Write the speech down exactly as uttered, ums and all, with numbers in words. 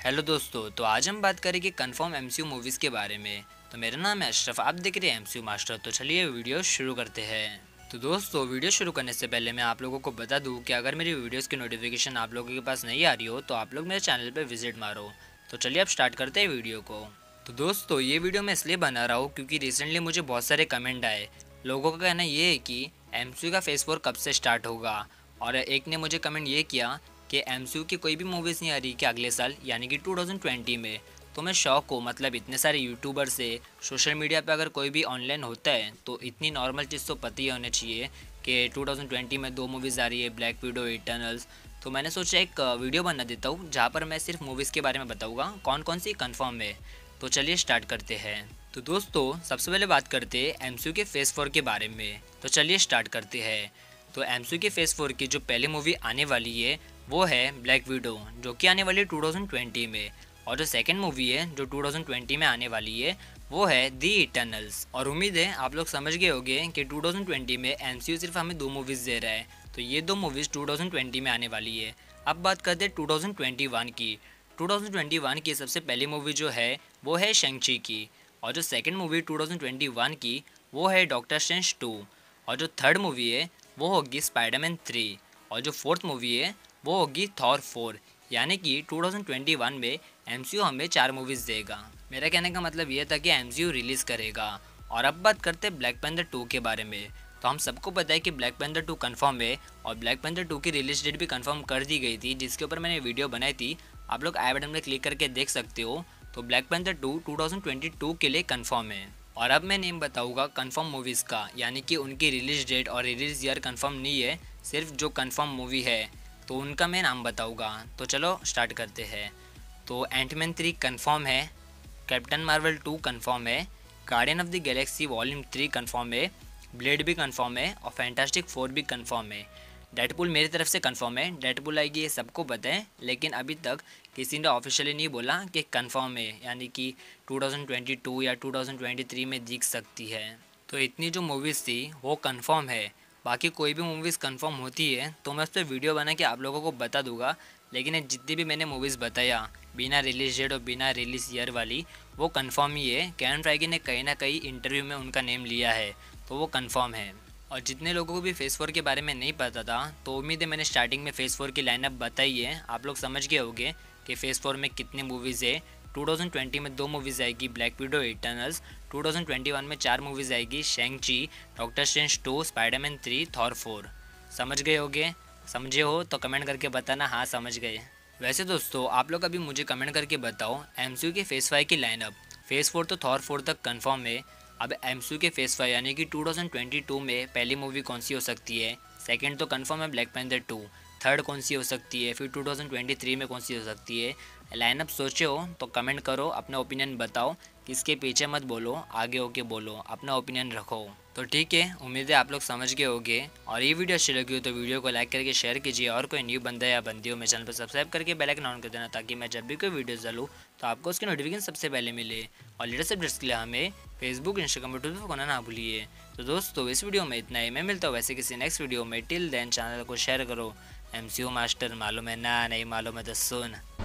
Hello दोस्तों, तो आज हम बात करेंगे कंफर्म एमसीयू मूवीज़ के बारे में। तो मेरा नाम है अशरफ, आप देख रहे हैं एमसीयू मास्टर। तो चलिए वीडियो शुरू करते हैं। तो दोस्तों, वीडियो शुरू करने से पहले मैं आप लोगों को बता दूं कि अगर मेरी वीडियोस की नोटिफिकेशन आप लोगों के पास नहीं आ रही हो तो आप लोग मेरे चैनल पर विजिट मारो। तो चलिए अब स्टार्ट करते हैं वीडियो को। तो दोस्तों, ये वीडियो मैं इसलिए बना रहा हूँ क्योंकि रिसेंटली मुझे बहुत सारे कमेंट आए। लोगों का कहना ये है कि एमसीयू का फेज फोर कब से स्टार्ट होगा, और एक ने मुझे कमेंट ये किया कि एमसीयू की कोई भी मूवीज़ नहीं आ रही कि अगले साल यानी कि टू थाउजेंड ट्वेंटी में। तो मैं शौक हूँ, मतलब इतने सारे यूट्यूबर से सोशल मीडिया पे अगर कोई भी ऑनलाइन होता है तो इतनी नॉर्मल चीज़ तो पता ही होनी चाहिए कि टू थाउजेंड ट्वेंटी में दो मूवीज़ आ रही है, ब्लैक विडो, इटर्नल्स। तो मैंने सोचा एक वीडियो बना देता हूँ जहाँ पर मैं सिर्फ मूवीज़ के बारे में बताऊँगा कौन कौन सी कन्फर्म है। तो चलिए स्टार्ट करते हैं। तो दोस्तों, सबसे पहले बात करते हैं एमसीयू के फेज़ फोर के बारे में। तो चलिए स्टार्ट करते हैं। तो एमसीयू के फेज़ फोर की जो पहली मूवी आने वाली है वो है ब्लैक विडो, जो कि आने वाली है टू थाउजेंड ट्वेंटी में। और जो सेकंड मूवी है जो टू थाउजेंड ट्वेंटी में आने वाली है वो है दी इटर्नल्स। और उम्मीद है आप लोग समझ गए होंगे कि टू थाउजेंड ट्वेंटी में एमसीयू सिर्फ हमें दो मूवीज़ दे रहा है। तो ये दो मूवीज़ टू थाउजेंड ट्वेंटी में आने वाली है। अब बात करते हैं टू थाउजेंड ट्वेंटी वन की। टू थाउजेंड ट्वेंटी वन की सबसे पहली मूवी जो है वो है शेंगची की। और जो second movie two thousand twenty one की वो है डॉक्टर स्ट्रेंज टू। और जो थर्ड मूवी है वो होगी स्पाइडरमैन थ्री। और जो फोर्थ मूवी है वो होगी थॉर फोर। यानी कि टू थाउजेंड ट्वेंटी वन में एमसीयू हमें चार मूवीज़ देगा। मेरा कहने का मतलब ये था कि एमसीयू रिलीज़ करेगा। और अब बात करते हैं ब्लैक पैंथर टू के बारे में। तो हम सबको पता है कि ब्लैक पैंथर टू कंफर्म है और ब्लैक पैंथर टू की रिलीज डेट भी कंफर्म कर दी गई थी, जिसके ऊपर मैंने वीडियो बनाई थी। आप लोग आई बटन में क्लिक करके देख सकते हो। तो Black Panther two two thousand twenty two के लिए कंफर्म है। और अब मैं नेम बताऊंगा कंफर्म मूवीज़ का, यानी कि उनकी रिलीज डेट और रिलीज ईयर कंफर्म नहीं है, सिर्फ जो कंफर्म मूवी है तो उनका मैं नाम बताऊंगा। तो चलो स्टार्ट करते हैं। तो एंटमैन थ्री कंफर्म है, कैप्टन मार्वल टू कंफर्म है, Guardian of the Galaxy volume three confirm है, ब्लेड भी कंफर्म है और फैंटास्टिक फोर भी कंफर्म है। डेडपूल मेरी तरफ से कंफर्म है, डेडपूल आएगी ये सबको पता है, लेकिन अभी तक किसी ने ऑफिशियली नहीं बोला कि कंफर्म है, यानी कि टू थाउजेंड ट्वेंटी टू या टू थाउजेंड ट्वेंटी थ्री में दिख सकती है। तो इतनी जो मूवीज़ थी वो कंफर्म है। बाकी कोई भी मूवीज़ कंफर्म होती है तो मैं उस पर वीडियो बना के आप लोगों को बता दूंगा। लेकिन ये जितनी भी मैंने मूवीज़ बताया बिना रिलीज डेट और बिना रिलीज ईयर वाली, वो कंफर्म ही है। केविन फेige ने कहीं ना कहीं इंटरव्यू में उनका नेम लिया है, तो वो कंफर्म है। और जितने लोगों को भी फेज़ फोर के बारे में नहीं पता था, तो उम्मीद है मैंने स्टार्टिंग में फेज़ फोर की लाइनअप बताई है, आप लोग समझ गए होंगे कि फेज़ फोर में कितनी मूवीज़ है। टू थाउजेंड ट्वेंटी में दो मूवीज़ आएगी, Black Widow, Eternals. Two thousand twenty one में चार मूवीज़ आएगी, Shang Chi, Doctor Strange two, Spider Man three, Thor four. समझ गए होगे? समझे हो तो कमेंट करके बताना हाँ समझ गए। वैसे दोस्तों, आप लोग अभी मुझे कमेंट करके बताओ एमसीयू के फेज़ फाइव की लाइनअप। फेज़ फोर तो थॉर फोर तक कंफर्म है। अब एमसीयू के फेज़ फाइव यानी कि टू थाउजेंड ट्वेंटी टू में पहली मूवी कौन सी हो सकती है? सेकंड तो कंफर्म है ब्लैक पैंथर टू। थर्ड कौन सी हो सकती है? फिर टू थाउजेंड ट्वेंटी थ्री में कौन सी हो सकती है? लाइनअप सोचे हो तो कमेंट करो, अपना ओपिनियन बताओ। किसके पीछे मत बोलो, आगे होके बोलो, अपना ओपिनियन रखो। तो ठीक है, उम्मीद है आप लोग समझ गए होंगे। और ये वीडियो अच्छी लगी हो तो वीडियो को लाइक करके शेयर कीजिए। और कोई न्यू बंदा या बंदी हो मेरे चैनल पर सब्सक्राइब करके बेल आइकन ऑन कर देना, ताकि मैं जब भी कोई वीडियो डालूँ तो आपको उसकी नोटिफिकेशन सबसे पहले मिले। और लेटेस्ट अपडेट्स के लिए हमें फेसबुक, इंस्टाग्राम, यूट्यूब पर करना ना भूलिए। तो दोस्तों, इस वीडियो में इतना ही। मैं मिलता हूँ वैसे किसी नेक्स्ट वीडियो में। टिल देन चैनल को शेयर करो। एमसीयू मास्टर मालूम है ना, नहीं मालूम है तो सुन।